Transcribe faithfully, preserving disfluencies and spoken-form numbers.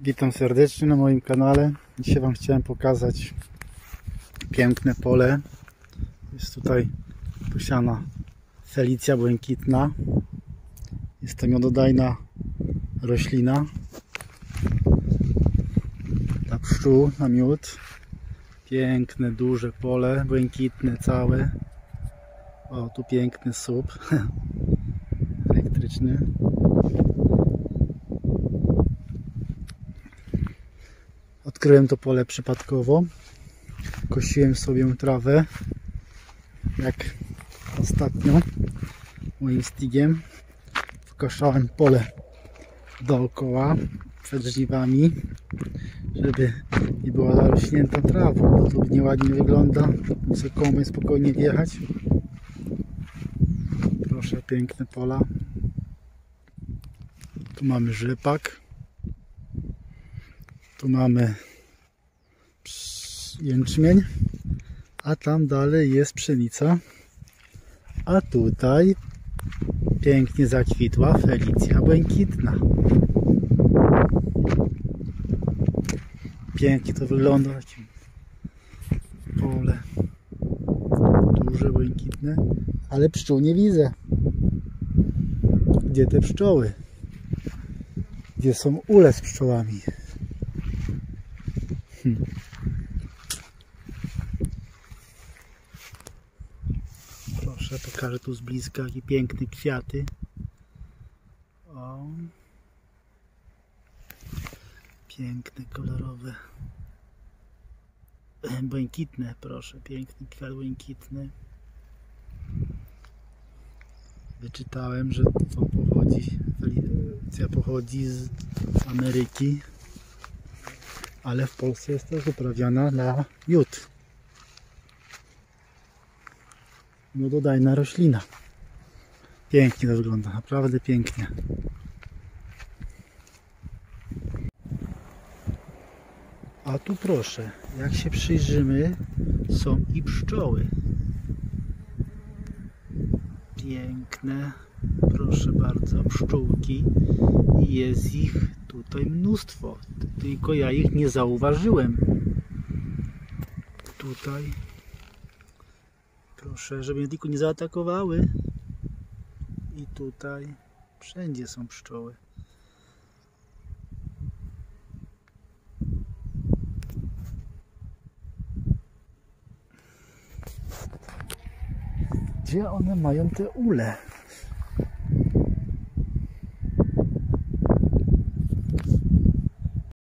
Witam serdecznie na moim kanale. Dzisiaj Wam chciałem pokazać piękne pole. Jest tutaj posiana felicja błękitna. Jest to miododajna roślina dla pszczół na miód. Piękne, duże pole, błękitne całe. O, tu piękny słup elektryczny. Odkryłem to pole przypadkowo. Kosiłem sobie trawę, jak ostatnio moim stigiem. Wkoszałem pole dookoła przed żniwami, żeby nie była zarośnięta trawą, bo to nieładnie wygląda. Muszę komuś spokojnie wjechać. Proszę, piękne pola. Tu mamy rzepak. Tu mamy jęczmień, a tam dalej jest pszenica, a tutaj pięknie zakwitła felicja błękitna. Pięknie to wygląda, takie pole duże, błękitne, ale pszczół nie widzę. Gdzie te pszczoły? Gdzie są ule z pszczołami? Hmm. Proszę, pokażę tu z bliska, jakie piękne kwiaty. O. Piękne, kolorowe. Błękitne, proszę, piękny kwiat błękitny. Wyczytałem, że to pochodzi, felicja pochodzi z Ameryki, ale w Polsce jest też uprawiana na miód. Miododajna roślina. Pięknie to wygląda, naprawdę pięknie. A tu proszę, jak się przyjrzymy, są i pszczoły. Piękne, proszę bardzo, pszczółki. I jest ich tutaj mnóstwo, tylko ja ich nie zauważyłem. Tutaj, proszę, żeby mnie tylko nie zaatakowały. I tutaj, wszędzie są pszczoły. Gdzie one mają te ule?